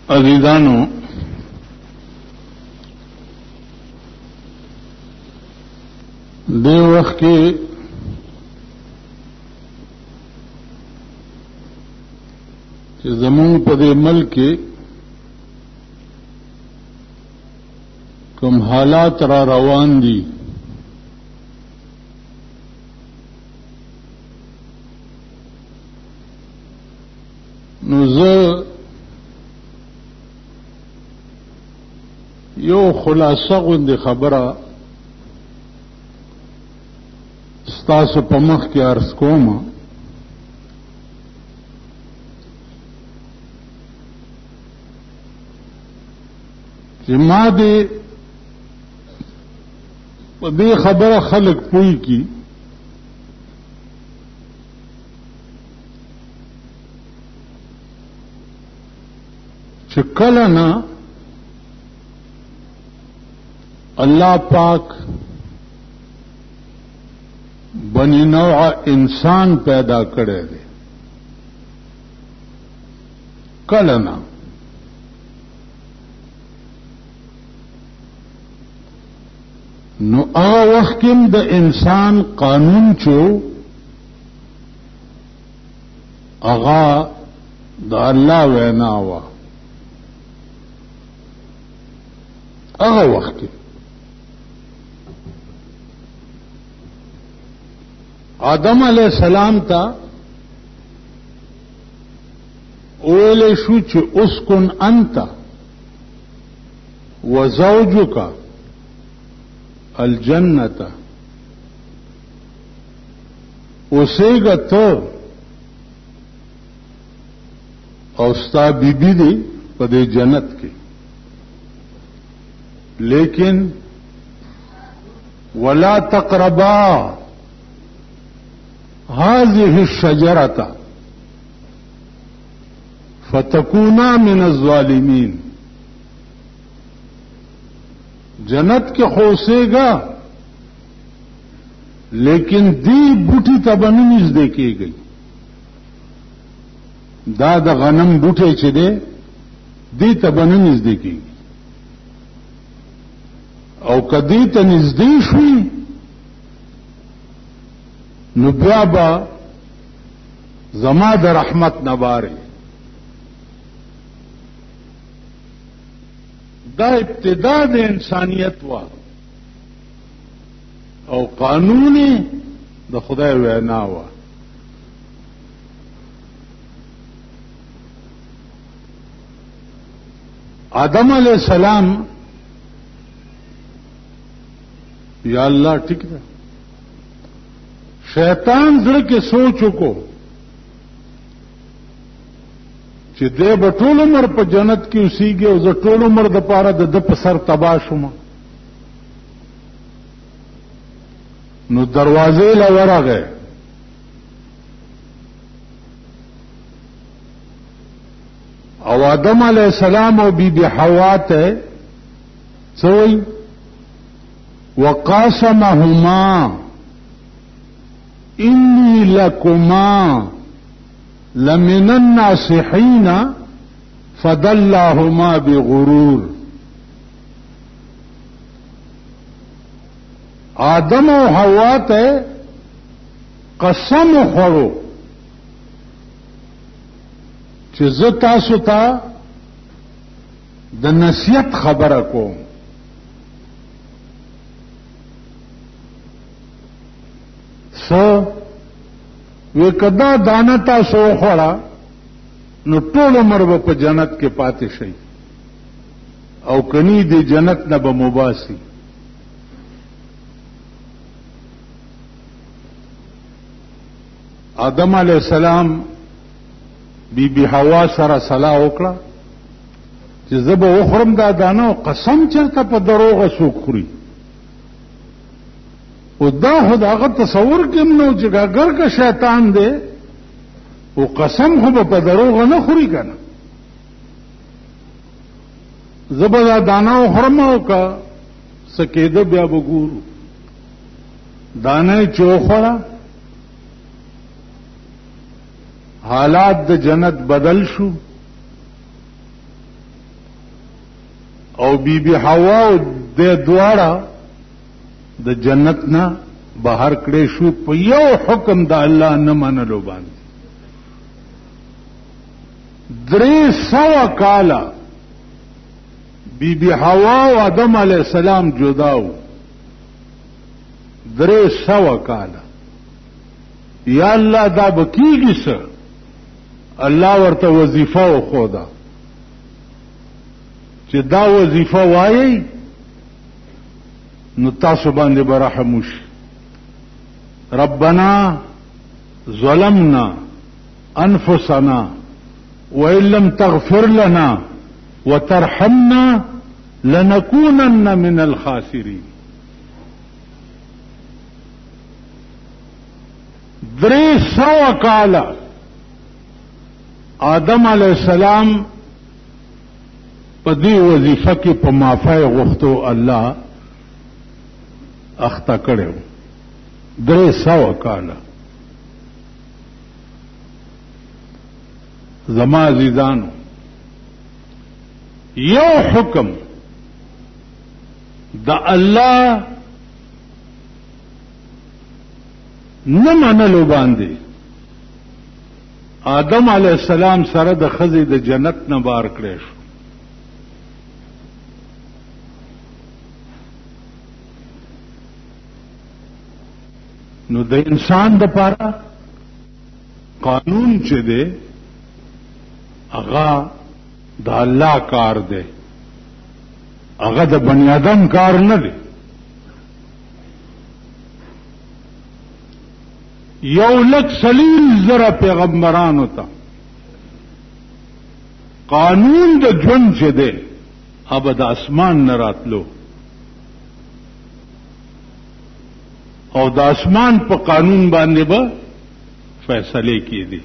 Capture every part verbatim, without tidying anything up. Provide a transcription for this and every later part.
عزیزانو دې وخت کې چې زموږ په دې ملک کې کوم حالات را روان دي نو زه یو خلاصه غوندې خبره ستاسو په مخ کې عرض کوم. چې ما دې په دې خبره خلک پوي کی چې کله نه الله پاک بنی نوع انسان پیدا کړی دی، کله نه نو هغه وخت کې د انسان قانون چو هغه د الله وینا وا. هغه وخت کې آدم علیہ السلام تا اویل شو چې اسکن انت وزوجک الجنت، اوسېږه ته او ستا بیبي دی په دې جنت کې، لیکن ولا تقربا هذه الشجرة فتكونا من الظالمين. جنت کے خوسے گا لیکن دی بوٹی تبن نزدې کېږي، دا د غنم بوټي چې دی دی تبن نزدې کېږي، او کدی ته نزدې شوي نو بیا به زما د رحمت نباره. دا ابتدا د انسانیت وا او قانون د خدای وینا وا. آدم علیہ السلام یا الله ٹھیک ده، شیطان زړه کې سوچ وکړو چې دې به ټول عمر په جنت کې اوسېږي او زه ټول عمر د پاره د ده په سر تباه شوم. نو دروازې له ورغی او آدم علیہ السلام او بی بی حوا ته څه وایي؟ وقاسمهما انی لکما لمن الناصحین فدلاهما بغرور. آدم او حوا ته قسم خوړو چې زه تاسو ته د نصیحت خبره کوم. سو وی کدا دانه تاسو خوړه نو ټول عمر به په جنت کې پاتې شي او کني دی جنت نه به مباسي. آدم علیہ السلام بی بی حوا سره صلاح وکړه چې زه به وخورم دا دانه، او قسم چرته په دروغه څوک خوري. او دا خود هغه تصور کې نو چې ګر کا شیطان دی او قسم خو په دروغ نه خوري کنه. زبر دانا خرم کا سکیده بیا وګورو دانه چوخړه حالات د جنت بدل شو او بی بی حوا او د دواړه د جنت نه بهر کړې شو په یو حکم د الله نه منلو باندې. درې سوه کاله بی بی حوا او آدم علیہ السلام جداو. درې سوه کاله. یا الله دا بکیږي څه؟ الله ورته وظیفه وښوده چې دا وظیفه وایي نو تاسو باندې به رحم وشي. ربنا ظلمنا انفسنا وان لم تغفر لنا وترحمنا لنكونن من الخاسرين. درې سوه کاله آدم علیہ السلام په دې وظیفه کې په معافی غوښتو الله اخته کړو. درې سوه کاله. زما عزیزانو یو حکم د الله نه منلو باندې آدم علیہ السلام سره د ښځې د جنت نه بار کړی شو. نو د انسان د پاره قانون چې دی هغه د الله کار دی، هغه د بنی آدم کار نه دی. یو لک سلیل زره پیغمبرانو ته قانون د ژوند چې دی هغه د اسمان نه راتلو او د اسمان په قانون باندې به فیصله کیدي.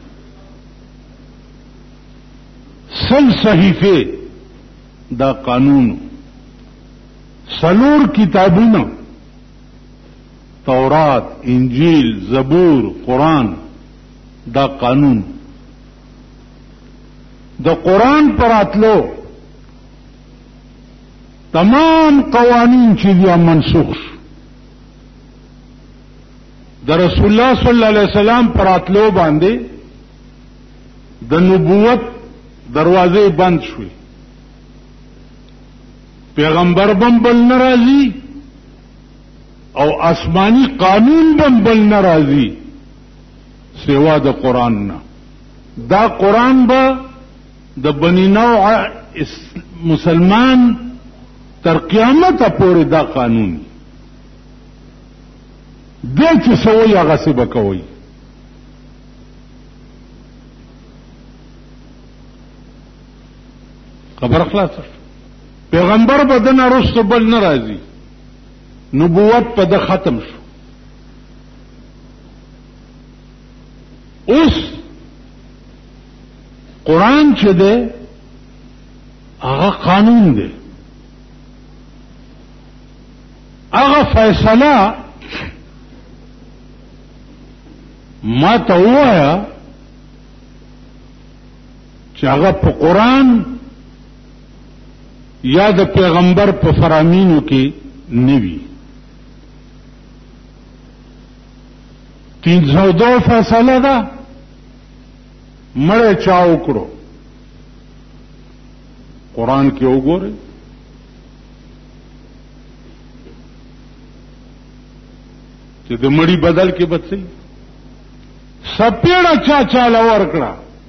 سل صحیفه دا قانون، سلور کتابونه، تورات، انجیل، زبور، قرآن، دا قانون. د قرآن پر اتلو تمام قوانین چې دي منسوخ شو. د رسول الله صلی الله علیه وسلم پر اتلو باندې د نبوت دروازې بند شوې. پیغمبر بم بل ناراضي او آسمانی قانون بم بل ناراضي سوا د قرآن نه. دا قرآن به د بنی نوع مسلمان تر قیامت پورې دا قانون دی چې سوی هغه څه به کوي. خبر خلاصه. پیغمبر به د نه رسته بل نه راځي، نبوت په د ختم شو. اوس قرآن چې دی هغه قانون دی، هغه فیصله ما ته ووایا چې هغه په قرآن یا د پیغمبر په فرامینو کې نوي. تین سو دو فیصله ده مړی چا وکړو قرآن کې وګورئ. چې د مړی بدل کې بچي سپیړه چا چاله ورکړه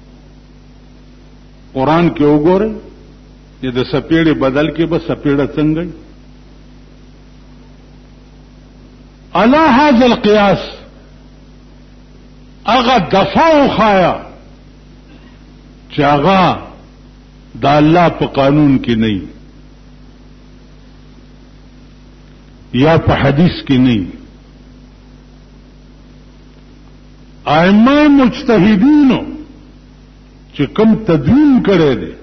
قرآن کې وګورئ. چې د سپیړې بدل کې به سپیړه څنګه علی هذا القياس اغا دفاع خایا چې هغه د الله په قانون کې نه یا په حدیث کې نه. ائمه مجتهدینو چې کوم تدوین کړی دی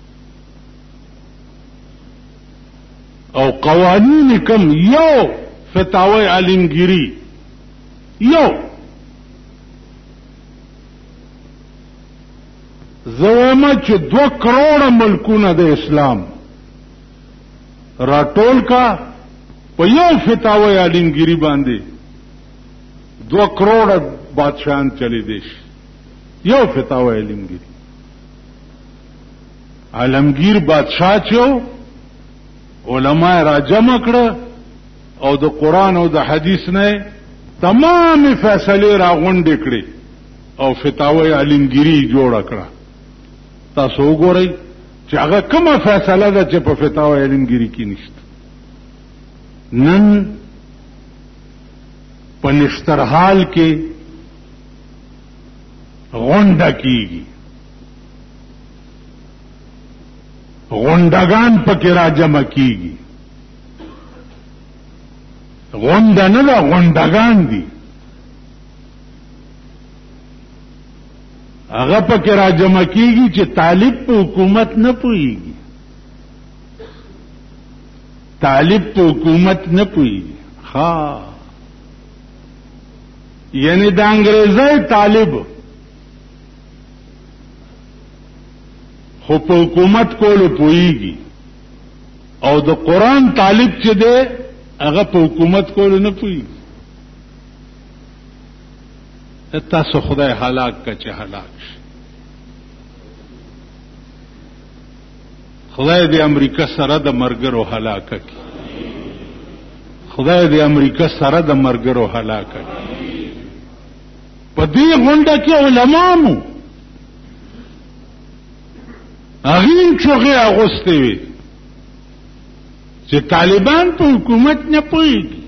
او قوانین کم یو فتاوی علمگیری یو زوامه چې دو کروڑ ملکونه د اسلام راټول کا په یو فتاوی عالمگیری باندې دو کروڑ بادشاہان چلی دیش یو فتاوی عالمگیری عالمگیر بادشاہ چو علماء را جمع کړه او د قران او د حدیث نه تمام فیصله را غونډې کړې او فتاوی عالمگیری جوړ کړه. تاسو وګورئ چې هغه کومه فیصله ده چې په فتاوی عالمگیری کې نشته. نن په نشترحال کې غونډه کیږي، غونډګان پکې را جمع کیږي. غونډه نه ده، غونډګان دي. هغه پکې را جمع کیږي چې طالب په حکومت نه پوهیږي، طالب په حکومت نه پوهیږي. ها یعنی د انګریزي طالب خو په حکومت کولو پوهیږي او د قران طالب چې دی هغه په حکومت کولو نه پوهیږي. تاسو خدای هلاک کا چې هلاک شي. خدای دې امریکا سره د مرګرو هلاک کړي، خدای دې امریکا سره د مرګرو هلاک کړي. په دې غونډه کې علما مو هغه چوغه اغوستي وي چې طالبان په حکومت نه پوهیږي.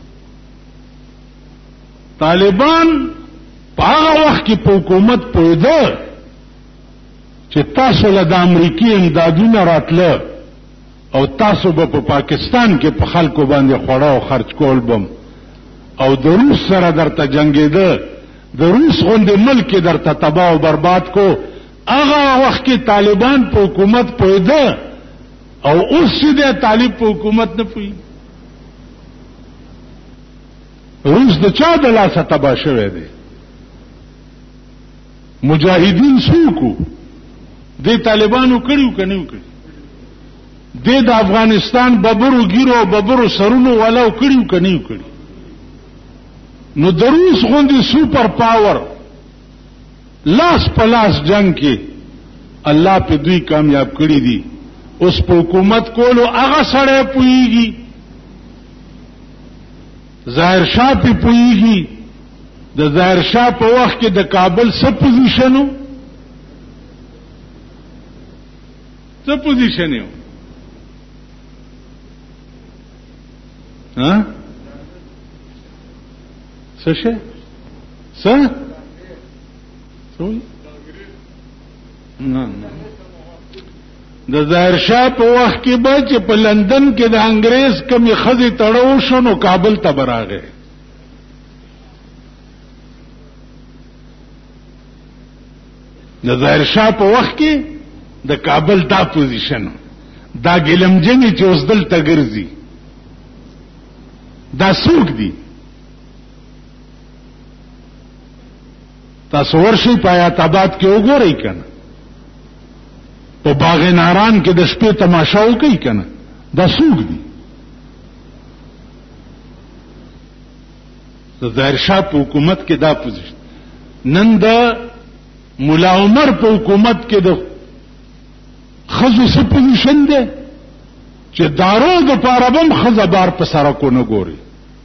طالبان په هغه وخت کې په حکومت پوهیده چې تاسو له د امریکای امدادونه راتله او تاسو به په پاکستان کې په خلکو باندې خوړه او خرج کول بم او د روس سره درته جنگیده، د روس غوندې ملک درته تباہ او برباد کو. هغه وخت کې طالبان په حکومت پوهیده او اوس چې د طالب په حکومت نه پوهیږي. روس د چا د لاسه تباہ شوی دی؟ مجاهدین څوک دې طالبانو کړیو که نه کړی؟ دې د افغانستان ببرو ګیرو ببرو سرونو والاو کړیو که نه کړی؟ نو د روس غوندې سوپر پاور لاس په لاس جنگ کې الله په دوی کامیاب کړی دي. اوس په حکومت کولو هغه سړی پوهیږي، ظاهر شاه په پوهیږي. د ظاهر شاه په وخت کې د کابل څه پوزیشنو څه پوزیشن یو ها څه شه څه څه نه نه د ظاهر شاه په وخت کې به چې په لندن کې د انګريز کمی خزي تړو شو نو کابل ته براغه. د ظاهر شاه په وخت کې د کابل دا پوزیشن دا ګلمجنی چې اوس دلته ګرځي دا څوک دي؟ تاسو ورشي په آیات آباد کې وګورئ کنه، په باغ ناران کې د شپې تماشا وکړئ کنه، دا څوک دي؟ د ظاهر شاه په حکومت کې دا پوزیشن. نن د مولا عمر په حکومت کې د خزو څه پوزیشن دی چې دارو د پاره بم خزه بار په سرکو نه ګوري.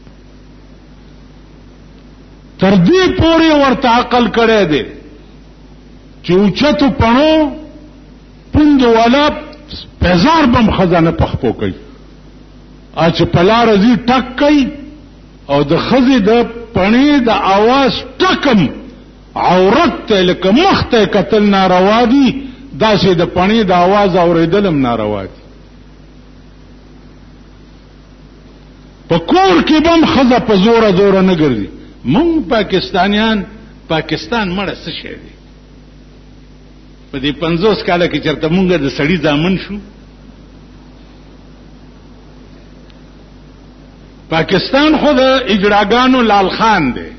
تر دې پورې ورته عقل کړی دی چې اوچتو پڼو پوند والا پزار بم خزانه پخپو کوي، اچ پلار زی ټک کوي او د خزې د پڼې د आवाज ټکم عورت ته لکه مخ ته قتل ناروا دي، داسې د پڼې د आवाज اوریدلم ناروا دي. په کور کې بم خزه په زور زور نه ګرځي. مونږ پاکستانیان پاکستان مړه څه شي دي؟ په دې پنځوس کاله کې چرته مونږ د سړی ځامن شو؟ پاکستان خو د اجراګانو لال خان دی،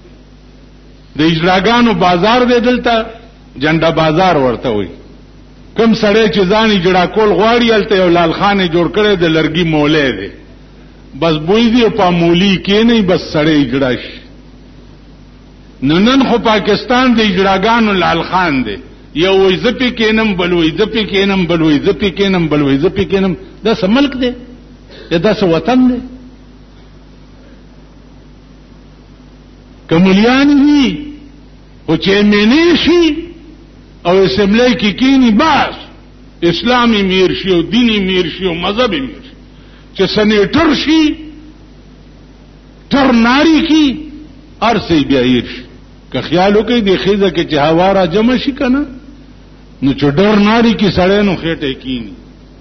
د اجراګانو بازار دی، دلته جنډا بازار ورته وي. کم سړی چې ځاني جړه کول غواړي هلته یو لال خان جوړ کړی د لرګي مولی دی بس بوی دی په مولی کې نه بس سړی جړه شي نو نن خو پاکستان د اجراګانو لال خان دی یو وای زپی کینم بل وای زپی کینم بل وای زپی کینم بل وای زپی کینم دا څه ملک دی دا څه وطن دی کملیان وی او چې مینې شي او اسمبلی کې کینی باس اسلامي میر شي او دینی میر شي او مذهبي میر شي چې سنیټر شي تر ناری کی ارسي بیا ایر شي که خیال وکړي د خیزه کې چې هوا را جمع شي کنه نو چې ډر ناری کی سړی نو خېټه کینی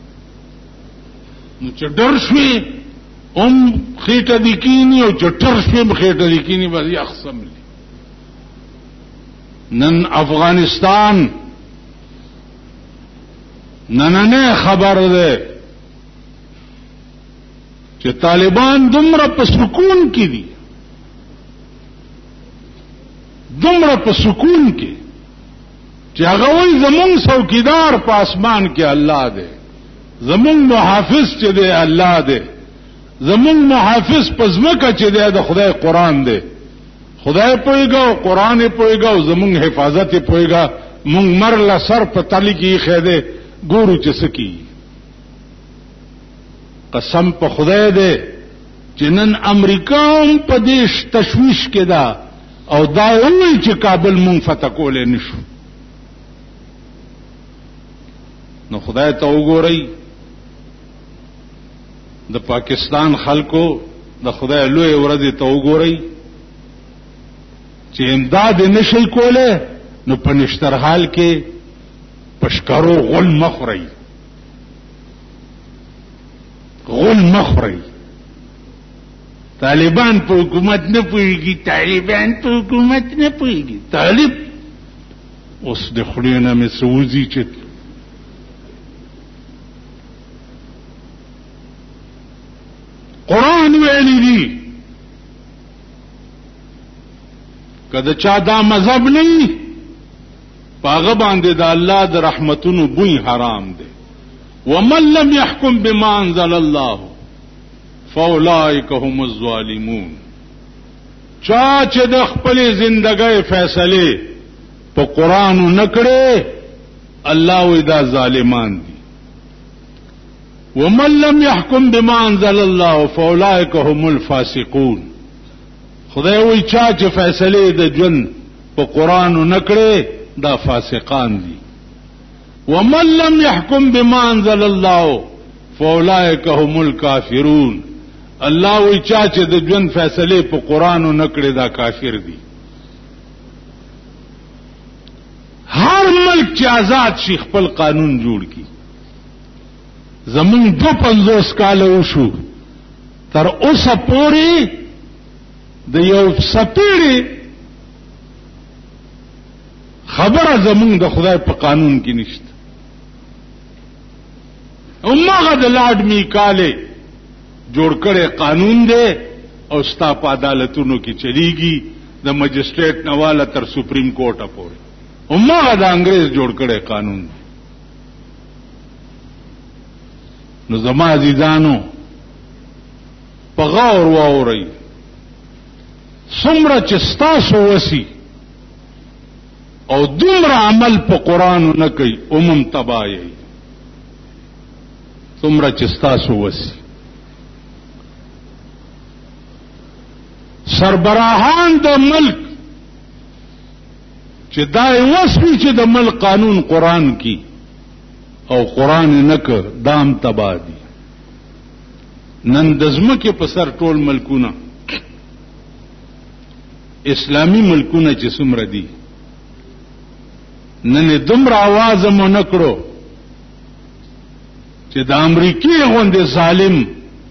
نو چې ډر شوي ام خېټه دی کینی او چې ټر شوي خېټه دی کینی بس یخصم لی نن افغانستان نننه خبر ده چې طالبان دومره په سکون کې دي دومره په سکون کې چې هغه وایي زمونږ څوکیدار په اسمان کې الله دی زمونږ محافظ چې دی الله دی زمونږ محافظ په ځمکه چې دی د خدای قرآن دی خدای پویگا او قرآن پویگا او زمونږ حفاظت پویگا مونږ مرله سر په تلی کې خېده ګورو چې سکی قسم په خدای دی چې نن امریکا هم په دې تشویش کې ده او دا وایي چې کابل مونږ فتح کولای نشو نو خدای ته وګورئ د پاکستان خلکو د خدای لوی ورځ ته وګورئ چې امداد نشي کوله نو په نشتر حال کې پشکارو غل مخوري غل مخوري طالبان په حکومت نه پويږي طالبان په حکومت نه پويږي طالب اوس د خلینو مې سوزي چې قرآن ویلی دی کده چا دا مذهب نه پاغه باندې د الله د رحمتونو بوی حرام دی ومن لم يحكم بما انزل الله فاولئک هم الظالمون چا چې د خپل ژوندۍ فیصله په قرآن نه کړي الله وی دا ظالمان دي ومن لم يحكم بما انزل الله فاولئک هم الفاسقون خدای وی چا چې فیصله د جن په قرآن نه کړي دا فاسقان دي ومن لم يحكم بما انزل الله فاولئک هم الكافرون الله وی چا چې د جن فیصله په قرآن نه کړي دا کافر دي هر ملک چې آزاد شي خپل قانون جوړ کی زمون دو پنځوس کال وشو تر اوسه پورې د یو سپیړي خبره زمون د خدای په قانون کې نشته اومغه د لاډ میکاله جوړ کړي قانون دی او ستا په عدالتونو کې چلیږي د مجسټریټ نواله تر سپریم کورټه پورې اومغه د انګريز جوړ کړي قانون دی نو زما عزیزانو په غور واورئ څومره چې ستاسو وسی او دومره عمل په قرآن نه کوي عموم تباہی څومره چې ستاسو وسی سربراهان د ملک چې دای وسوي چې د ملک قانون قرآن کی او قرآن نک دام تبا دي نن د ځمکې په سر ټول ملکونه اسلامی ملکونه چې څومره دي نن دومره आवाज مو نکړو چې د امریکای غوندې ظالم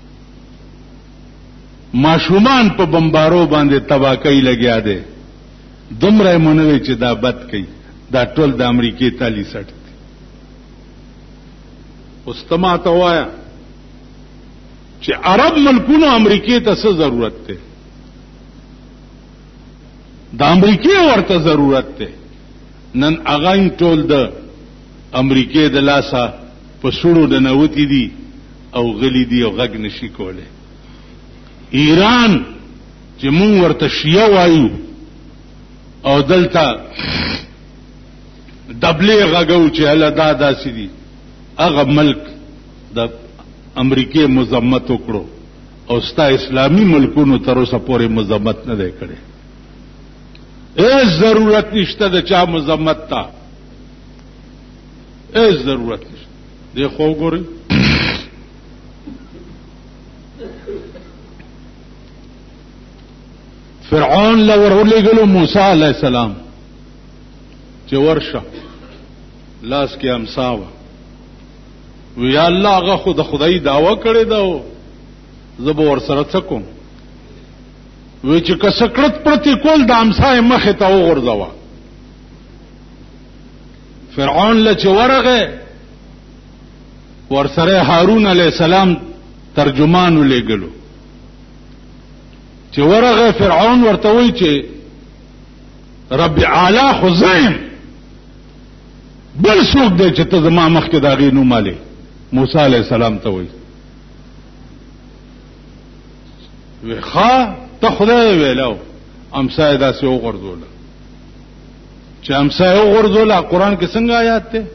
ماشومان په بمبارو باندې تباکۍ لګیا دي دومره مونږ چې دا بد کوي دا ټول د امریکای تالی سټ استما ته وایا چې عرب ملکونو امریکای ته څه ضرورت ده د امریکای ورته ضرورت ده نن اغاین ټول د امریکای د لاسه په سړو د نوتی دي او غلی دي او غږ نشي کوله. ایران چې مونږ ورته شیعه وایو او دلته دبلې غږو چې الله دا داسې دي، هغه ملک د امریکای مذمت وکړو او ستا اسلامی ملکونو تر اوسه پورې مذمت نه دی کړی. هیڅ ضرورت نشته د چا مذمت ته، هیڅ ضرورت نشته. دی خو وګورئ فرعون لور ولېږلو موسی علیہ السلام چې ورشه لاس کې امسا وه، وی یا الله هغه خو د خدای دعوه کړې ده زه به ورسره څه کوم؟ وی چې که سکړت پرتی کول د امسا یې مخې ته وغورځوه. فرعون له چې ورغی ورسره هارون علیہ السلام ترجمان ولېږلو. چې ورغه فرعون ورته وی چې رب اعلی خزیم بل څوک دی چې ته زما مخکې د هغې نوم الې؟ موسی علیہ السلام ته وی وی ښه ته خدای ویلو. امسا یې داسې وغورځوله چې امسا یې وغورځوله. قرآن کې څنګه آیات دی؟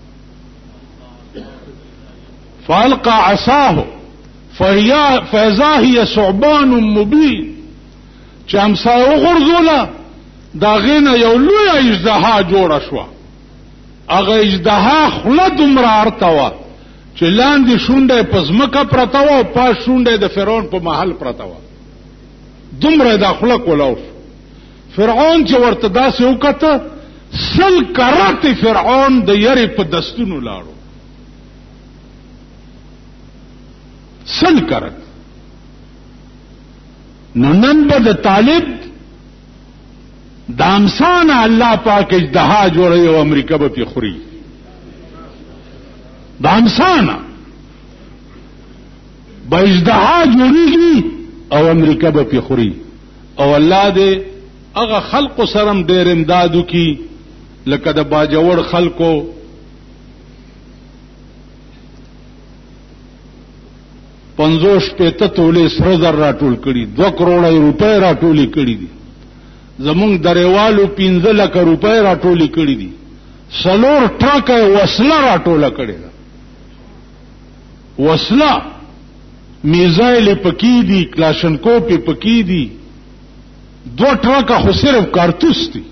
فالقى عصاه فاذا هي ثعبان مبين. چې امسا یې وغورځوله د هغې نه یو لویه اژدها جوړه شوه. هغه اژدها خوله دومره ارته وه چې لاندې شونډه یې په ځمکه پرته وه او پاس شونډه یې د فرعون په محل پرته وه. دومره دا خوله کولاو شو. فرعون چې ورته داسې وکته سل کراتې فرعون د یرې په دستونو لاړو. سل کرت. نو نن به د طالب د امسانه الله پاک اجدها جوړوي او امریکا به پې خوري. د امسانه به اجدها جوړېږي او امریکا به پې خوري. او الله دې هغه خلقو سره هم ډېر امداد وکړي لکه د باجوړ خلقو پنځوس شپېته تولې سره زر راټول کړي، دوه کروړه روپۍ راټولې کړي دي. زمونږ درېوالو پنځه لکه روپۍ راټولې کړي دي. څلور ټرکه وسله راټوله کړې ده. وسله میزایل پکې دي، کلاشنکوپ پکې دي. دوه ټرکه خو صرف کارتوس دي.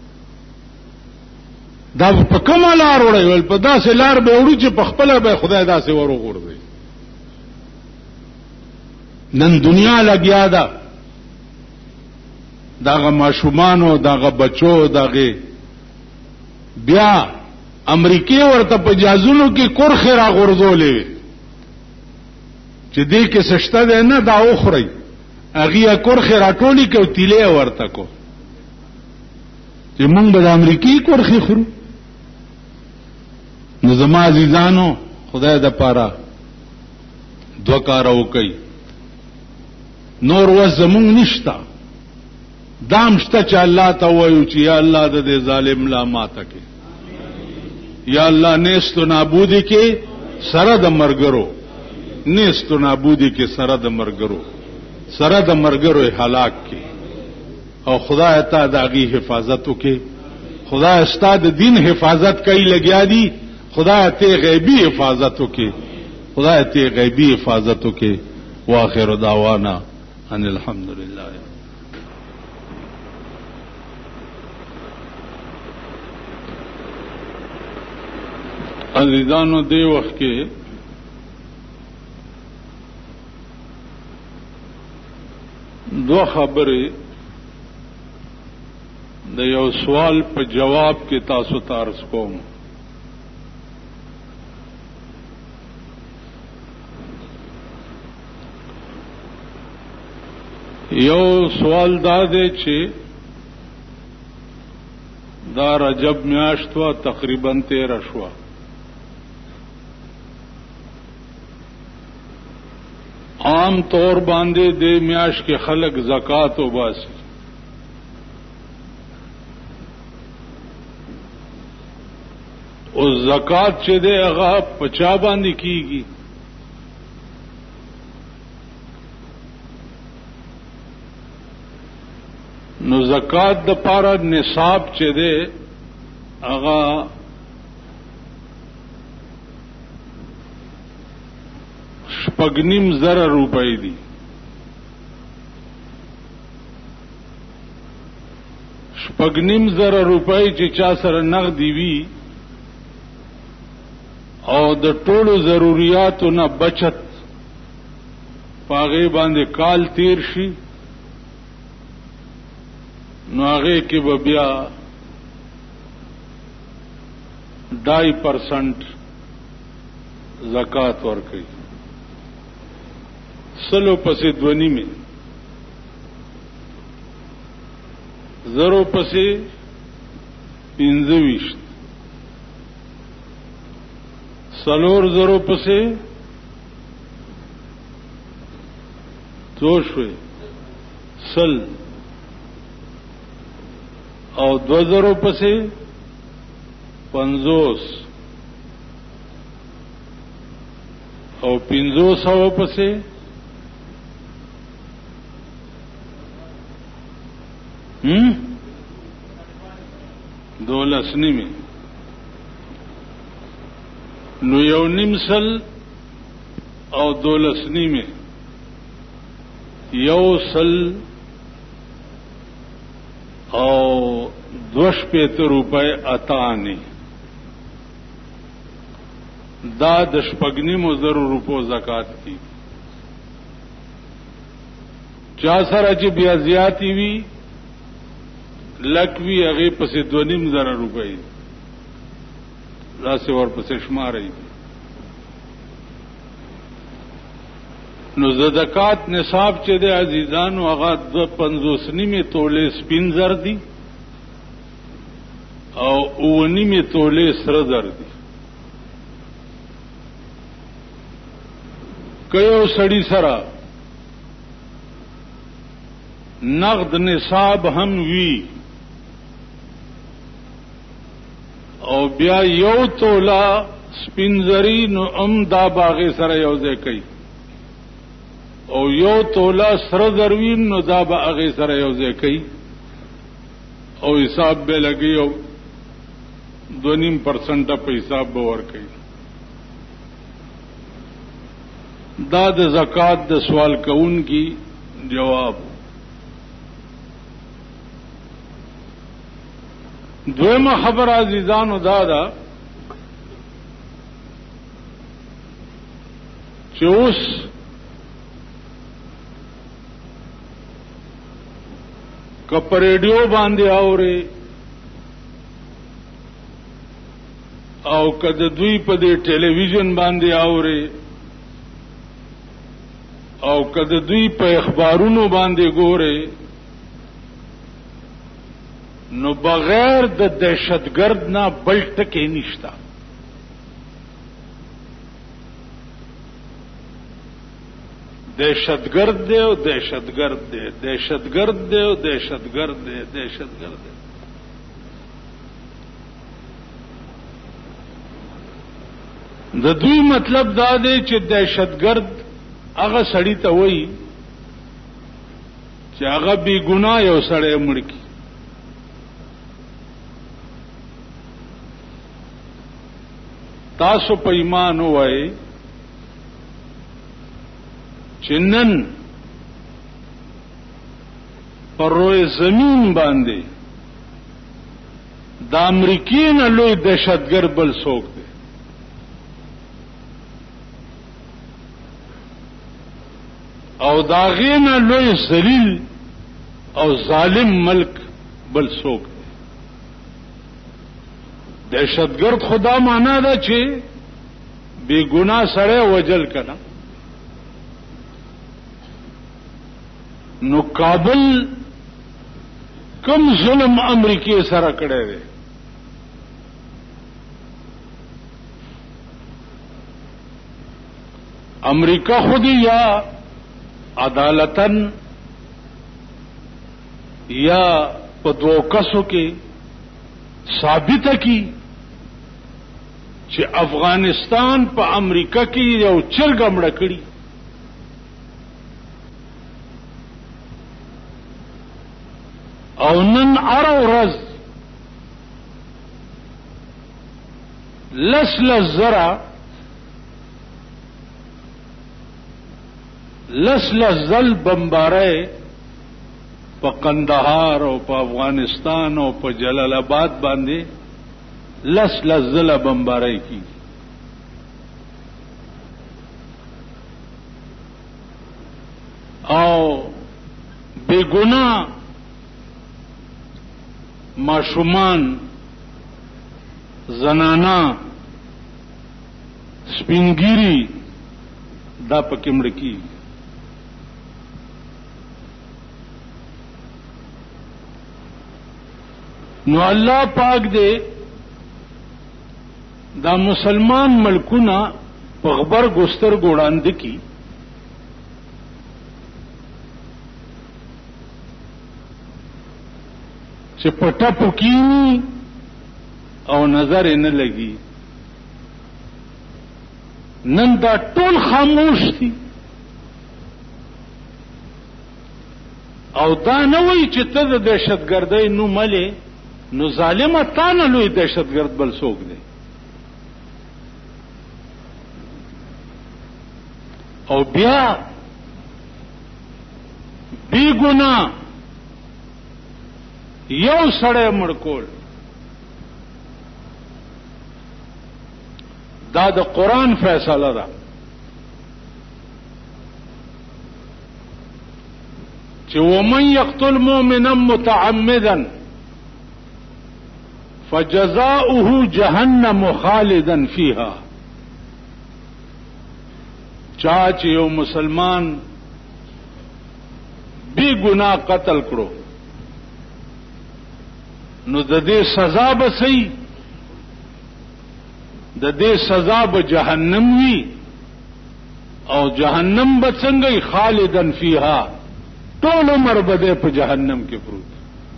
دا په کومه لار وړی؟ ول په داسې لار به وړو چې په خپله به خدای داسې ور وغورځوي. نن دنیا لګیا ده داغه ماشومانو داغه بچو داغه بیا امریکای ورته په جازونو کې کورخه را غورځولې چې دې کې سشته ده نه دا اوخري هغه کورخه را ټولي کې تیلې ورته کو چې مونږ به د امریکای کورخه خورو. نو زما عزیزانو خدای د پاره دوه کار وکړي. نور و زمون نشتا دام شتا چې الله ته وایو چې یا الله د دې ظالم لا ماته کې، یا الله نیست و نابودی کې سره د مرګرو، نیست و نابودی کې سره د مرګرو، سره د مرګرو هلاک کې. او خدای ته د هغې حفاظت وکړي. خدای ستا د دین حفاظت کوي لګیا دي. خدای ته غیبی حفاظت وکړي. خدای ته غیبی حفاظت وکړي. واخر دعوانا ان الحمد لله. عزیزانو دی وخت کې دو خبرې د یو سوال په جواب کې تاسو ته عرض کوم. یو سوال دا دی چې دا رجب میاشت وا تقریبا تیره شوه. عام طور باندې د میاشت کې خلک زکات وباسي. او زکات چې دی هغه پچا باندې کیږي؟ نو زکات د پاره نصاب چې دی هغه شپږنیم زره روپۍ دي. شپږنیم زره روپۍ چې چا سره نغدي وي او د ټولو ضرورتونو نه بچت پاغه باندې کال تیر شي نو هغه کې به بیا ډائی پرسنٹ زکات ورکړي. سلو پسې دونی میں زرو پسې پنځه ویشت سلور زرو پسې څو شوي سل او دو زرو پسې پنځوس او پنځو سوو پسې ہم دولس نیمه نو یو نیم سل او دولس نیمه یو سل او دوش پیت روپے اتانی دا د شپږنیمو زرو روپو زکات کی. چا سره چې بیا زیاتی وی لکوی هغه پسې دو نیم زره روپۍ راسه ور پسې شماري. نو زکات نصاب چې د عزیزانو هغه د پنځوس نیمه تولې سپین زر دي او او نیمه تولې سره زر دي. کيو سړی سره نقد نصاب هم وی او بیا یو تولا سپینزری نو ام دا باغې سره یو ځای کوي او یو تولا سره زروین نو دا باغې سره یو ځای کوي او حساب به لګي او دو نیم پرسنټه په حساب به ور کوي. دا د زکات د سوال کوون کی جواب. دویمه خبر عزیزانو دا ده چې اوس که په ریډیو باندې اوري او که د دوی په دې ټلویزیون باندې اوري او که د دوی په اخبارونو باندې ګوري نو بغیر د دهشتګرد نه بل ټکی نشتا. دهشتګرد دی او دهشتګرد دی دهشتګرد دی او دهشتګرد دی دهشتګرد دی. د دوی مطلب دا دی چې دهشتګرد هغه سړی ته وایي چې هغه بی ګناه یو سړی مړ کړي. تاسو په ایمان وای چې نن پر روی زمین باندې د امریکای نه لوی دهشتګرد بل څوک دی. او دا غینه لوی ذلیل او ظالم ملک بل څوک دی. دهشتګرد خدا معنا ده چې بے ګناه سره وجل کنا. نو کابل کم ظلم امریکای سره کړی دی. امریکا خودی یا عدالتن یا په دوه کسو کې ثابت کی چې افغانستان په امریکا کې یو چرګ مړ کړي او نن هر ورځ لس لس زره لس لس زل بمبارۍ په قندهار او په افغانستان او په جلال آباد باندې لس لس زله بمبارۍ کی او بے گناہ ماشومان زنانا سپینګيري دا پکې مړ کی نو الله پاک دې دا مسلمان ملکونه په خبر ګستر ګوړاند کی چې پټه پکینی او نظر نه لګي نن دا ټول خاموش دي او دا نه وایي چې ته د دهشتګردۍ نو ملې نو ظالمه تا نه لوی دهشتګرد بل څوک دی او بیا بی ګناه یو سړی مړ کول دا د قرآن فیصله ده چې ومن یقتل مؤمنا متعمدا فجزاؤه جهنم خالدا فيها چا چې یو مسلمان بی گناہ قتل کړو نو د دې سزا به صحیح د دې سزا به جهنم وي او جهنم به څنګه خالدن فیها ټول عمر به په جهنم کې پروت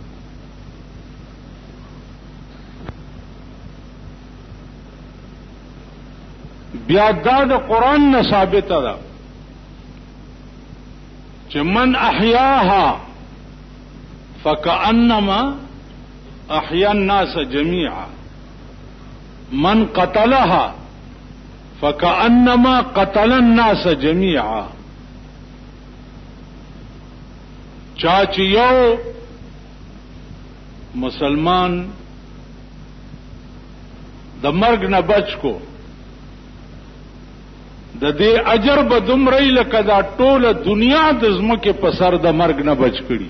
بیا دا د قرآن نه ثابته ده چې من احیاها فکأنما احیا الناس جميعا من قتلها فكأنما قتل الناس جميعا چاچ یو مسلمان د مرګ نه بچ کو د دې اجر به دومره لکه دا ټوله دنیا د ځمکې په سر د مرګ نه بچ کړي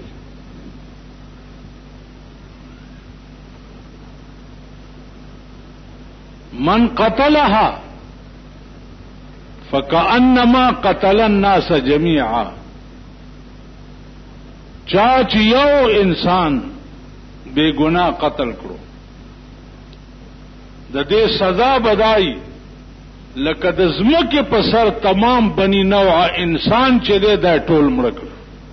من قتلها فكأنما قتل الناس جميعا چاچ یو انسان بے گناہ قتل کړو د دې سزا بدای لکه د ځمکې په سر تمام بنی نوع انسان چې دی دا ټول مړ کړ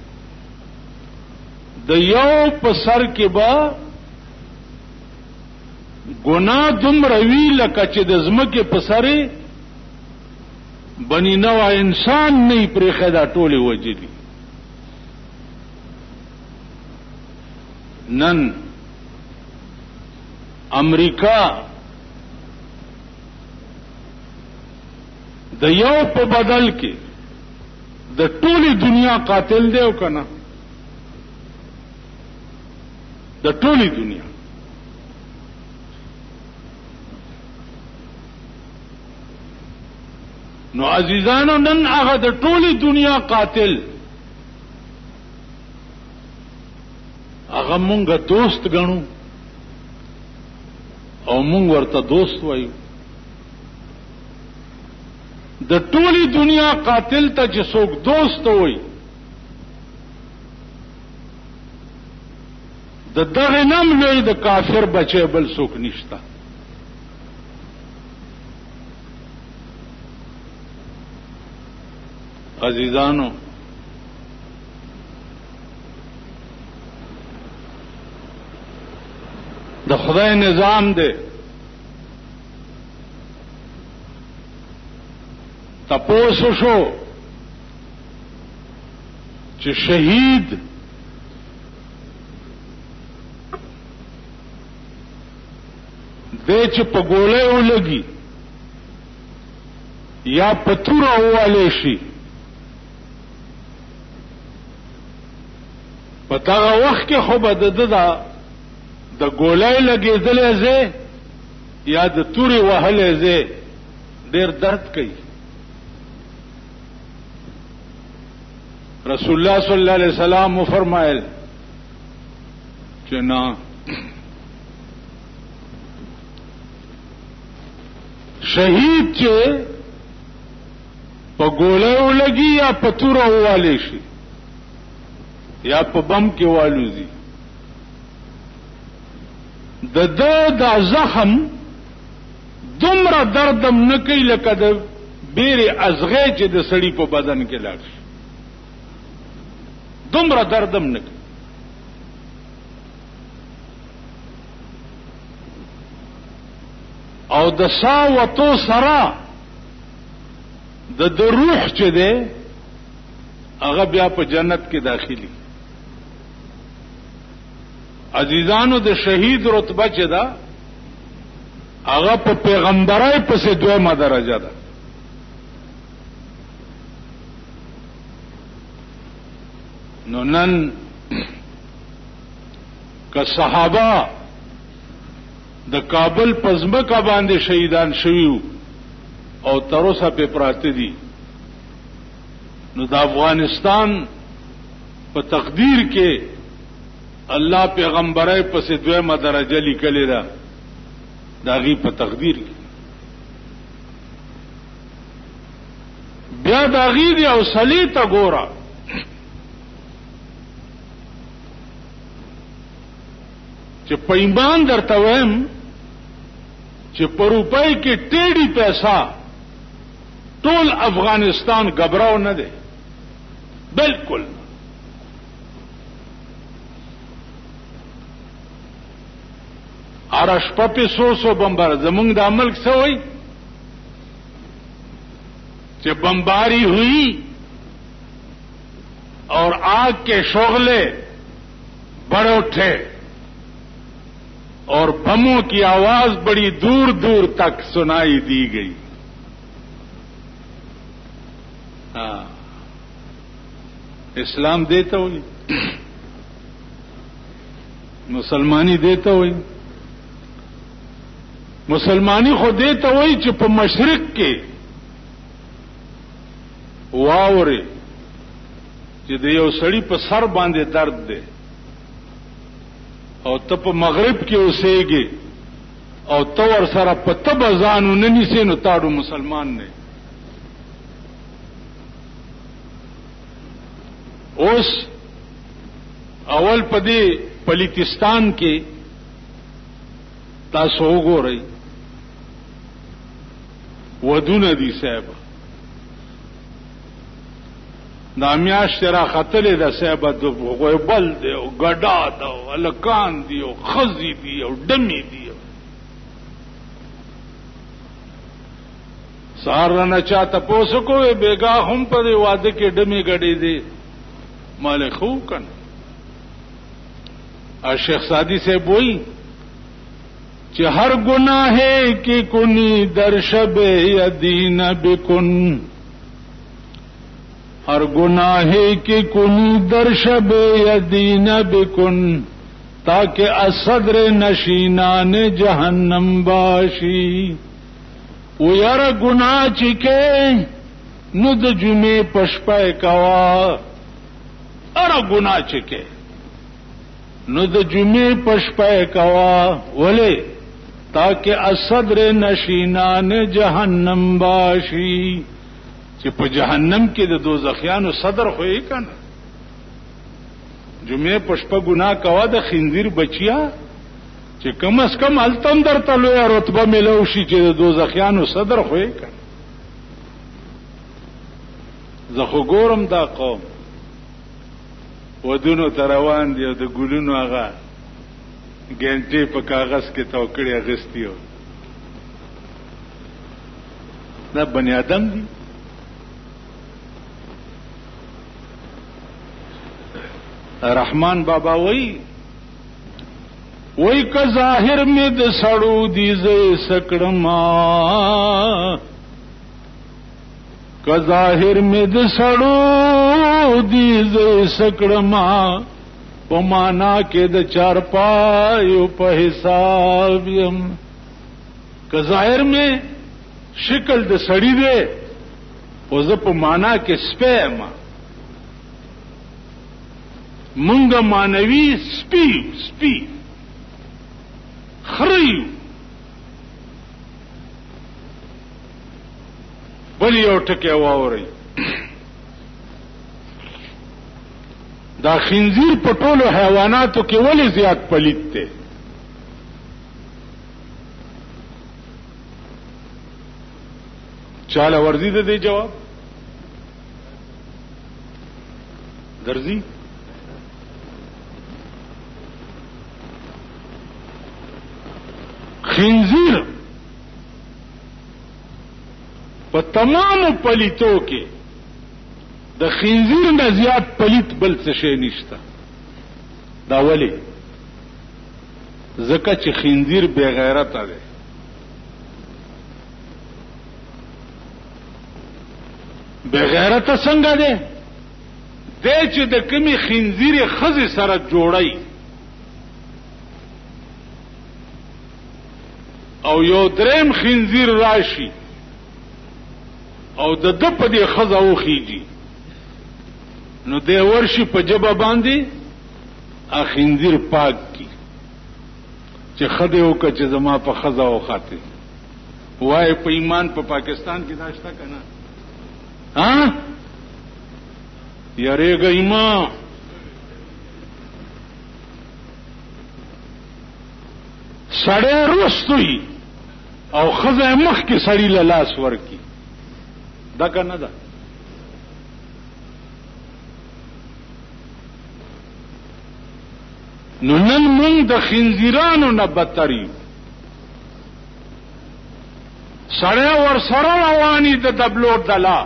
د یو په سر کې به گناہ دومره وی لکه چې د ځمکې په سرې بنی نوع انسان نه پرېښی دا ټولې وجلي نن امریکا د یو په بدل کې د ټولې دنیا قاتل دی او کنه د ټولې دنیا نو عزیزانو نن هغه د ټولې دنیا قاتل هغه مونږه دوست ګڼو او مونږ ورته دوست وایو د ټولې دنیا قاتل ته چې څوک دوست وایي د دغه نام لوی د کافر بچی بل څوک نشته عزیزانو د خدای نظام دی تپوس شو چې شهید دې چې په ګولۍ ولګي یا په توره ووالی شي په دغه وخت کې خو به د ده د ګولۍ لګېدلی ځای یا د تورې وهلی ځای ډېر درد کوي. رسول الله صلی الله علیه وسلم وفرمایل چې نه، شهید چې په ګولۍ ولګي یا په توره ووالی شي یا په بم کې والوزي، د ده دا زخم دومره دردم نه کوي لکه د بیرې ازغی چې د سړي په بدن کې لاړ شي، دومره دردم نه کوي. او د سا وتو سره د د روح چې دی هغه بیا په جنت کې داخلي. عزیزانو د شهید رتبه چې ده هغه په پیغمبرای پسې دویمه درجه ده. نو نن که صحابه د کابل په ځمکه باندې شهیدان شوي او تر اوسه پې پراته دي، نو د افغانستان په تقدیر کې الله پیغمبرای پسې دویمه درجه لیکلې ده، د هغې په تقدیر کې بیا د هغې د حوصلې ته ګوره. چې په ایمان درته وایم چې په روپۍ کې ټیډي پیسہ ټول افغانستان غبراو نه دی، بالکل. هر شپه پې سو سو بمبار زمونږ دا ملک څه وایي چې بمباری ہوئی اور آگ کے شعلے بڑھ اٹھے اور بموں کی آواز بڑی دور دور تک سنائی دی گئی. ہاں، اسلام دیتا ہوئی، مسلمانی دیتا ہوئی. مسلمانی خو دیتا ہوئی چې په مشرق کې واوري چې د یو سړي په سر باندې درد دی او ته په مغرب کې اوسېږي او ته ورسره په تبه ځان ونه نیسې نو تاړو مسلمان نه. اوس اول په دې بلوچستان کې تاسو وګورئ ودونه دي صاحب، دا میاشت را خطلې ده صاحب، د غویبل دی او ګډا ده او هلکان دي او ښځې دي او ډمې دي. سهار رانه چا تپوس وکړو بیګا هم په دې واده کې ډمې ګډې دي، مالې خو که نه. شیخ سعدی صاحب وایي چې هر گناهے کی کنی در شب یدین بکن، ہر گناہے کی کنی در شب یدین بکن تاکہ اصدر نشینان جہنم باشی. او یار گناہ چکے ند جمعے پشپے کوا، ارا گناہ چکے ند جمعے پشپے کوا ولے تاکہ اصدر نشینان جہنم باشی. چې په جهنم کې د دوزخیانو صدر خوې کنه جمعه پشپه ګناه کوا د خنزیر بچیا چې کم از کم التم درته لوی رتبه ملو شي چې د دوزخیانو صدر خوې کنه. زه خو ګورم دا قوم ودونو تروان دی او د ګلونو هغه ګنټې په کاغذ کې توکړې اغستیو. دا بنی آدم دی رحمان بابا وی وی که ظاهر میں د سړو دی زې سکړما که ظاهر میں د سړو دی زې سکړما په معنا کې د چار پایو په حساب يم که ظاهر میں شکل د سړی دی او زه په معنا کې سپی ما مونږه مانوي سپی سپی خریو بل یو ټکی واورئ دا خنزیر په ټولو حیواناتو کې ولې زیات پلیت دی چاله ورزي ده دی جواب درځي خنزیر په تمام پلیتو کې د خنزیر نه زیات پلیت بل څه شی نشته دا ولی ځکه چې خنزیر بے غیرته دی بے غیرته څنګه دی دی چې د کمی خنزیر خزې سره جوړی او یو دریم خنزیر راشي او د د په دې خزه وخیږي نو دی ورشي په جبه باندې ا خنزیر پاک کی چې خدای وکړه چې زما په خزه وخاته وای په ایمان په پا پاکستان کې داشته کنه ها یاره گایما سړی رستوي او خزه مخ کې سړی له لاس ورکی دا کنه ده نو نن مونږ د خنزیرانو نه بدتر یو سړی ور سره رواني د دبلو دلا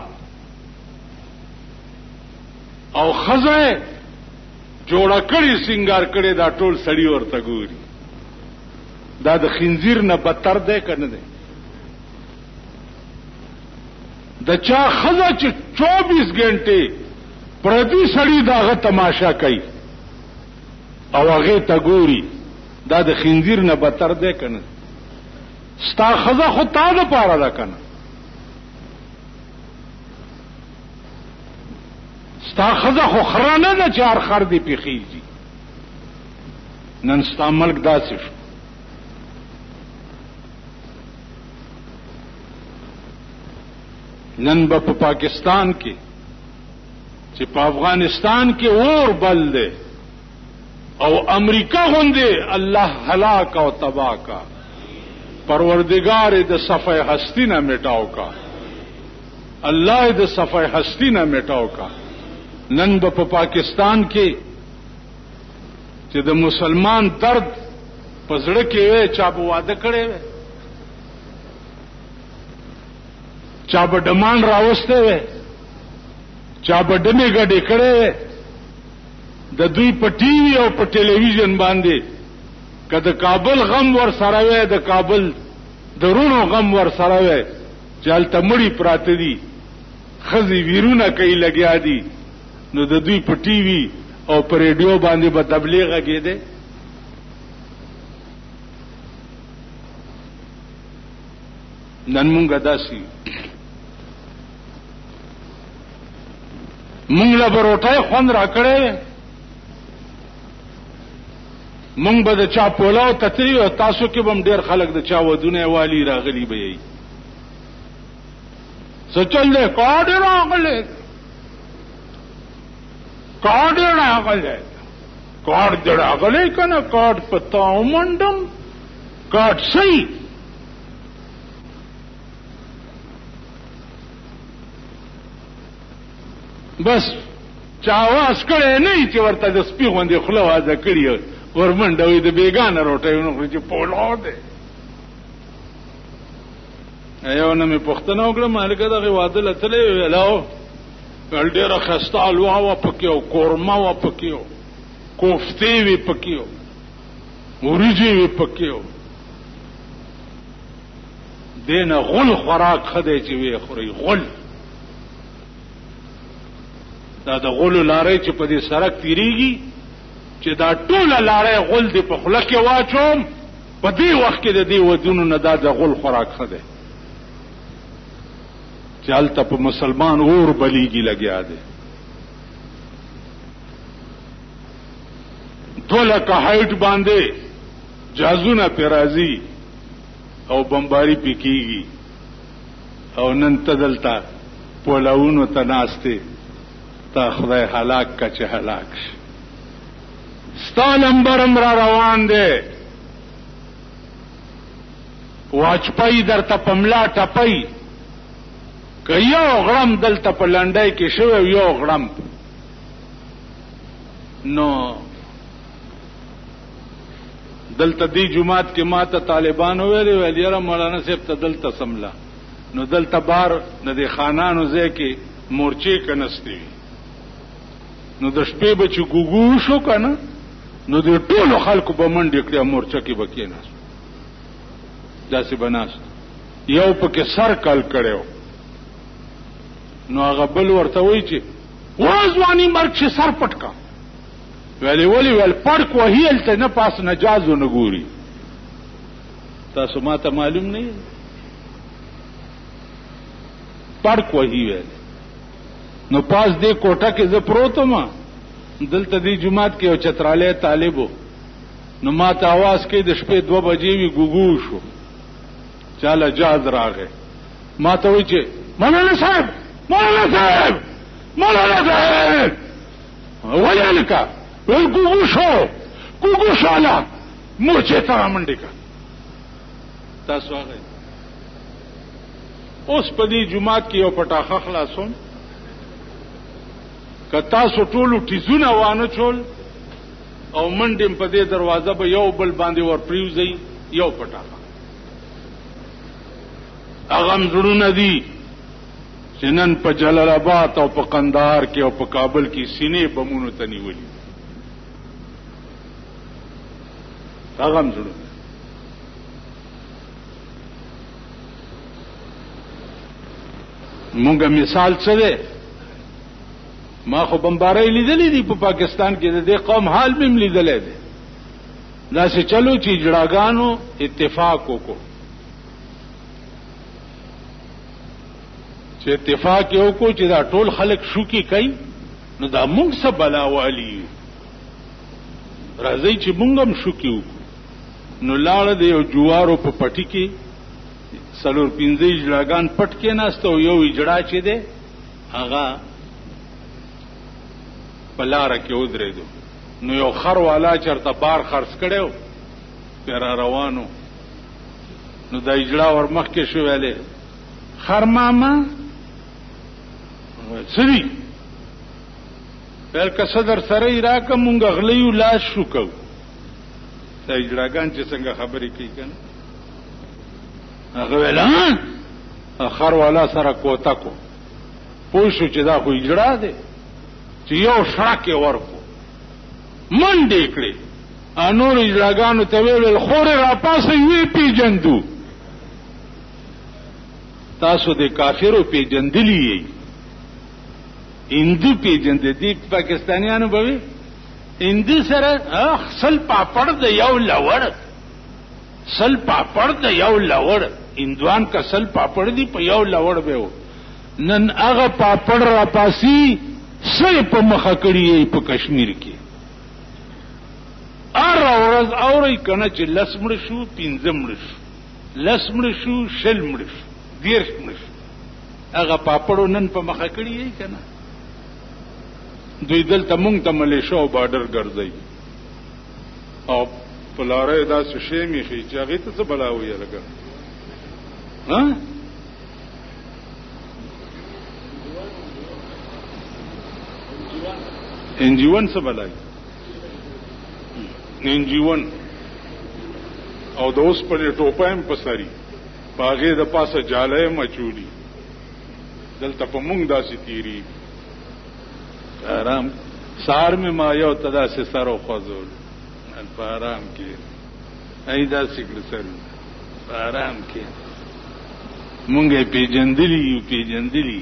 او خزه جوړه کړي سنگار کړي دا ټول سړی ورته ګوري دا د خنزیر نه بدتر دی کنه دی د چا خزه چې چوبیس غنټه پردي سړی داغه تماشا کوي او هغه ته ګوري دا د خنزیر نه بدتر دی کنه ستا خزه خو تا نه پاره ده کنه ستا خزه خو خرانه ده چې هر خر دی پیخیږي نن ستا ملک داسې شو نن به په پاکستان کې چې په افغانستان کې اور بل دی او امریکا غوندې الله هلاک او تباہ کا پروردگار د صفحه هستی نه مټاو کا الله د صفحه هستی نه مټاو کا نن به په پاکستان کې چې د مسلمان درد پزړه کې وي چا به واده کړي وي چا به ډمان راوسته وي چا به ډمې ګډې کړي وي د دوی په ټي وي او په ټلویزیون باندې کله کابل غم ور سره وي د کابل درونو غم ور سره وي چالت مړی پراته دي خزي ویرونه کوي لګیا دي نو د دوی په ټي وي او په ریډیو باندې به تبلیغ کېده نن مونږه داسي مونږ له بروټای خوند را کړې مونږ به د چا پولاو تتری او تاسو کې بم ډیر خلک د چا ودونه والی راغلی به یي سچل له کاډ راغله کاډ راغله کاډ راغله کنه کاډ پتاو منډم کاډ صحیح بس چاواز کړي نه چې ورته د سپي غوندې خوله وازه کړي ورمنډوي د بیگانه روټیونو خو چې پولاو دی ایو نه مې پوښتنه وکړه مالګه دغه واده لتلې ویلاو ول ډېره خسته الوا وه پکې او قورمه وه پکې کوفتے وی پکیو وریجی وی پکیو دین غل خوراک خدای چې وی خوري غل دا د غل لارې چې په دې سړک تیریږي چې دا ټول لارې غل دی په خله کې واچوم په دې وخت کې د دې ودونو نه دا د غل خوراک خدای چې هلته په مسلمان اور بلیږي لګیا دی دو لکه هایټ باندې جازونه پی راځي او بمباری پی کیږي او نن تدلتا پولاونو ته ناسته تا خدای هلاک کا چې هلاک شي ستا نمبرم را روان دی واجپای درته پملا ټپای که یو غړم دلته په لنډای کې شوی یو غړم نو دلته دی جماعت کې ماته طالبانو ویلي ویل یاره مولانا صاحب ته دلته سملا نو دلته بار نه د خانانو ځای کې مورچې کنستې وي نو د شپې به چې ګوګو شو که نه نو د ټولو خلکو به منډې کړې مورچه کې به کېناست داسې به ناست یو پکې سر کل کړی نو هغه بل ورته وایي چې وازواني مرګ چې سر پټ کا ویلی ولی ویل پړک وهي هلته نه پاس نجازو نه ګوري تاسو ما ته معلوم نه یې پړک وهي ویل نو پاس دې کوټه کې زه پروت وم دلته دې جماعت کې یو چترالی طالب و نو ما ته اواز کوي د شپې دوه بجې وي ګوګو شو چاله جاز راغی ما ته وایي چې مولانا صاحب مولانا صاحب مولانا صاحب ولې هلکه وی ګوګو شو ګوګو شوالا مورچې ته رامنډې کا تاسو هغه اوس په دې جماعت کې یو پټاخه خلاصوم که تاسو ټولو ټیزونه وانه چول او منډې په دې دروازه به یو بل باندې ور پریوځئ یو پټاخه هغه هم زړونه دي چې نن په جلال آباد او په قندهار کې او په کابل کې سینې بمونو ته نیولي هغه هم زړونه مونږه مثال څه دی ما خو بمبارۍ لیدلې دي په پاکستان کې د دې قوم حال به هم لیدلی دی داسې چلو چې جړاګانو اتفاق وکړو چې اتفاق یې وکړو چې دا ټول خلک شوکي کوي نو دا مونږ څه بلا والي یو راځئ چې مونږ هم شوکي وکړو نو لاړه د یو جوارو په پټي کې څلور پنځه اجړاګان پټ کې ناست او یو اجړا چې دی هغه په لاره کې ودرېدو نو یو خر والا چېرته بار خرڅ کړی و پې را روانو نو دا اجړا ور مخکې شو ویلې خر ماما څه دي ویل که څه در سره یې راکړه مونږ غلیو لاس شو کوو دا اجړاګان چې څنګه خبرې کوي که نه هغه ویل خر والا سره کوته کو پوه شو چې دا خو اجړا دی چې یو شړک یې ورکو منډې کړې نور اجړاګانو ته ویې ویل خورې راپاسئ ویې پېژندو تاسو د کافرو پېژندلي یئ هندو پېژندې دي پاکستانیانو به وي هندو سره سل پاپړ د یو لوړ سل پاپړ د یو لوړ هندوان که سل پاپړ دي په یو لوړ به و نن هغه پاپړ راپاسي څه په مخه کړي یې په کشمیر کې هره ورځ اورئ که نه چې لس مړه شو پنځه مړه شو لس مړه شو شل مړه شو دېرش مړه شو هغه پاپړو نن په مخه کړي یې که نه دوی دلته مونږ ته ملیشه او بارډر ګرځئ او په لاره یې داسې شی میښي چې هغې ته څه بلا ویه لګه انجیون څه بلای انجیون او د اوسپنې ټوپه هم په سري په هغې د پاسه جاله هم اچولي دلته په مونږ داسې تېرېږي آرام سار میں ما یو تدا سے سرو خوزول په آرام کې ایدا سیکل سر په آرام کې مونږه پیجندلی یو پیجندلی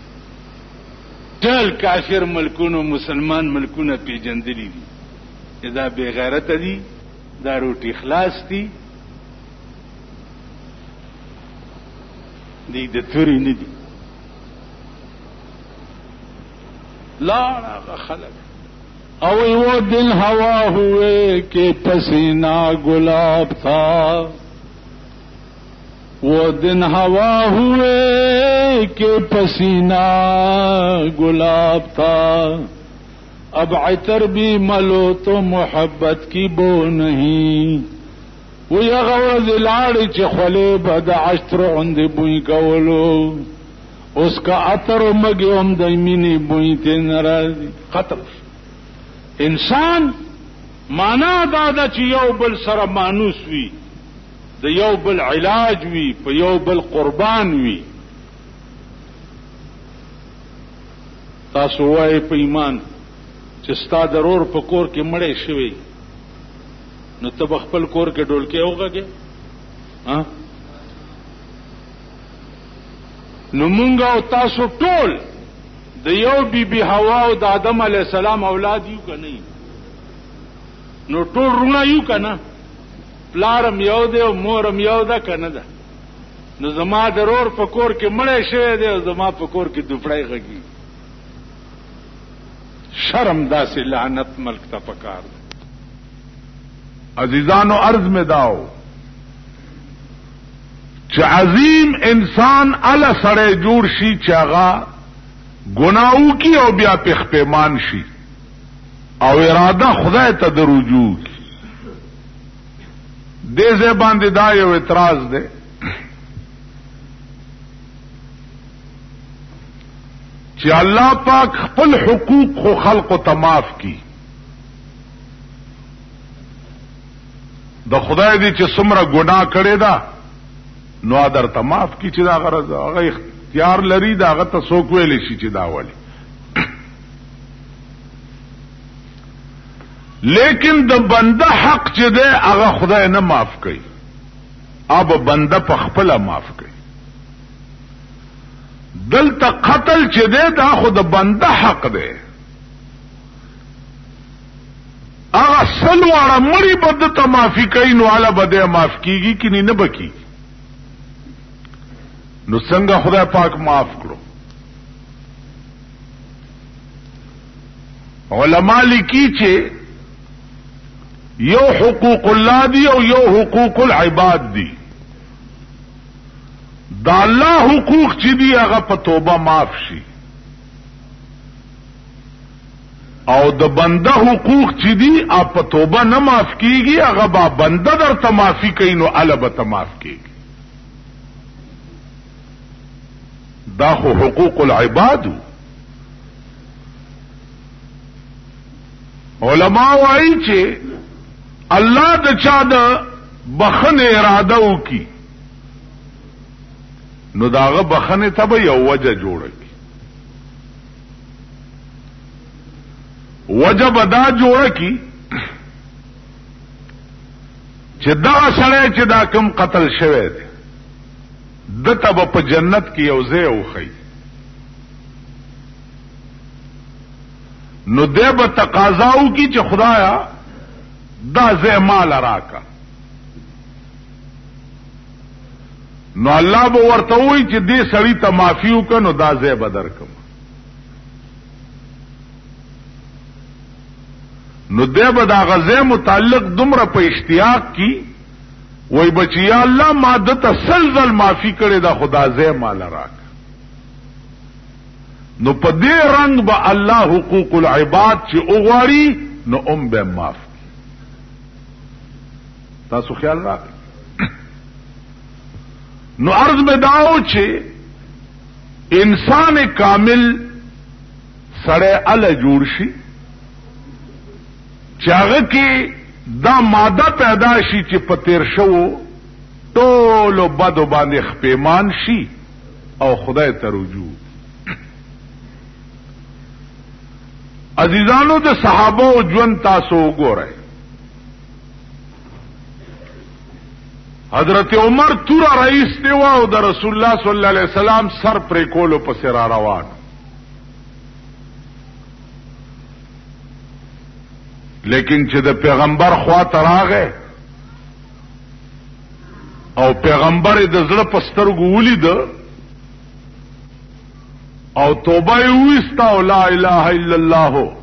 ټول کافر ملکونو مسلمان ملکونه پیجندلی دي دا بے غیرت دي دا روټي خلاص دي دی د توري نه دي لا خلق او وہ دن ہوا ہوئے کہ پسینہ گلاب تھا وہ دن ہوا ہوئے کہ پسینہ گلاب تھا اب عطر بھی ملو تو محبت کی بو نہیں وہ یغور دلاڑی چخلے بد عشتر عند بوئی کولو اس کا عطر مگی ام دمینی بوئی تے ناراضی ختم. انسان معنا دادا چې یو بل سره مانوس وي د یو بل علاج وي په یو بل قربان وي. تاسو وایي په ایمان چې ستا ضرور په کور کې مړې شوی نو ته خپل کور کې ډولکې وغږې ها نو مونږ او تاسو ټول د یو بی بی حوا او د آدم علی السلام اولاد یو کنه نو ټول رونه یو کنه پلارم یو دی او مورم یو ده کنه ده نو زما ضرور په کور کې مړې شوی دی او زما په کور کې دوپړای غږی. شرم داسې لعنت ملک ته پکار ده. عزیزانو عرض میں داو چې عظیم انسان ال سړی جوړ شي چې هغه گناہوں کی او بیا پخ پیمان شي او اراده خدای ته د رجوع کی. دې ځای باندې دا یو اعتراض دی چې الله پاک خپل حقوق خو خلق ته معاف کی. د خدای دې چې څومره ګناه کړی دا نو ادر ته معاف کی چې دا غرض هغه اختیار لري دا هغه ته څوک ویلی شي چې دا ولي. لیکن د بنده حق چې دی هغه خدای نه معاف کوي اب بنده په خپل معاف کوي. دلته قتل چې دی دا خو د بنده حق دی هغه سلواره مړی بد ته معافي کوي نو اعلی بده معاف کیږي کی نه بکی نو څنګه خدای پاک معاف کړو. علماء لیکي چې یو حقوق الله دی او یو حقوق العباد دی. دا الله حقوق چې دی هغه په توبه معاف شي او د بنده حقوق چې دی اپ په توبه نه معاف کیږي هغه با بنده درته معافي کوي نو البته ته معاف کیږي. دا خو حقوق العباد. علماء وايي چې الله د چا د بخنه اراده وکي نو داغه بخنه ته به یو وجه جوړه کی. وجه به دا جوړه کی چې دا سره چې دا کم قتل شوه دی دته به په جنت کې یو ځای وخی نو دې به تقاضاو کی چې خدایا دا ځای مال راکا نو الله به ورته وایي چې دې سړی ته معافي وکړه نو دا ځای به درکم نو دې به دا غزه متعلق دومره په اشتیاق کی وای بچیا الله ما د تسلزل معافي کړي دا خدا زه مال راک نو په دې رنگ به الله حقوق العباد چې اوغواړي نو ام به معاف. تاسو خیال راکړئ. نو عرض میں داو چې انسان کامل سړی ال جوړ شي چې هغه کې دا ماده پیدا شي چې په تیر شو ټولو بدو باندې خپېمان شي او خدای ته رجوع. عزیزانو د صحابه او ژوند تاسو وګورئ. حضرت عمر تورا رئیس دیو او د رسول الله صلی الله علیه وسلم سر پرې کولو پس را روان. لیکن چې د پیغمبر خوا ته راغی او پیغمبر د زړه په سترګو ولید او توبه یې وستا او لا اله الا الله